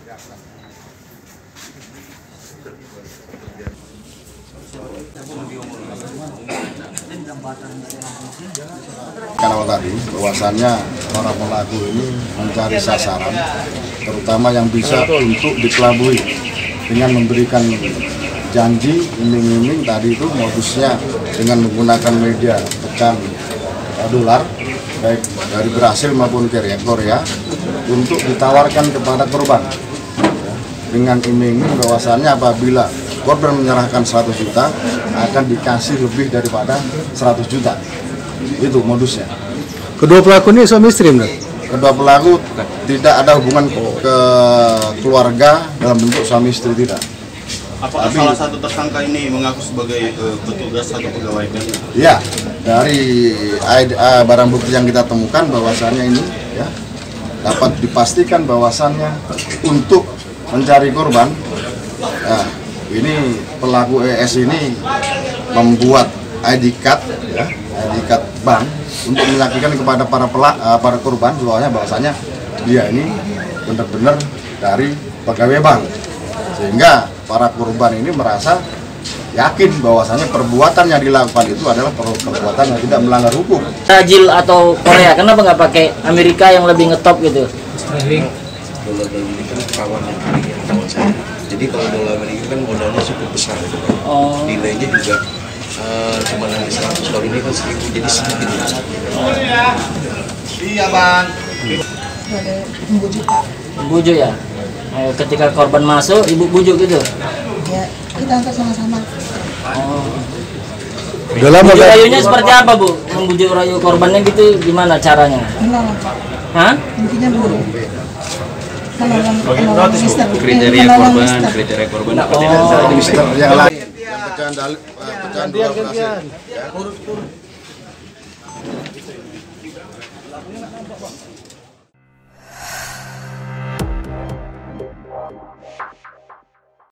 Karena tadi bahwasannya para pelaku ini mencari sasaran, terutama yang bisa untuk dikelabui dengan memberikan janji iming-iming. Tadi itu modusnya dengan menggunakan media pecahan dolar, baik dari Brasil maupun Korea, untuk ditawarkan kepada korban dengan iming-iming bahwasannya apabila korban menyerahkan 100 juta akan dikasih lebih daripada 100 juta. Itu modusnya. Kedua pelaku ini suami istri, benar? Kedua pelaku tidak ada hubungan ke keluarga dalam bentuk suami istri, tidak. Apakah salah satu tersangka ini mengaku sebagai petugas atau pegawai BEM? Ya, dari barang bukti yang kita temukan bahwasannya ini ya dapat dipastikan bahwasannya untuk mencari korban. Nah, ini pelaku ES ini membuat ID card, ya, ID card bank untuk meyakinkan kepada para korban bahwasanya dia ini benar-benar dari pegawai bank, sehingga para korban ini merasa yakin bahwasanya perbuatan yang dilakukan itu adalah perbuatan yang tidak melanggar hukum. Brazil atau Korea, kenapa nggak pakai Amerika yang lebih ngetop gitu? Dolar ini kan kawan saya. Jadi kalau dolar Amerika kan modalnya cukup besar gitu kan. Nilainya juga cuma nanti 100, kalau ini kan 1000, jadi sedikit. Iya bang. Ada membujuk Pak. Bujuk ya? Ketika korban masuk, ibu bujuk gitu? Ya, kita antar sama-sama. Bujuk rayunya seperti apa, Bu? Membujuk rayu korbannya gitu gimana caranya? Kenal. Hah? Intinya Bu. Kriteria korban apa tidak? Mister yang lain, yang pecahan dolar Brasil.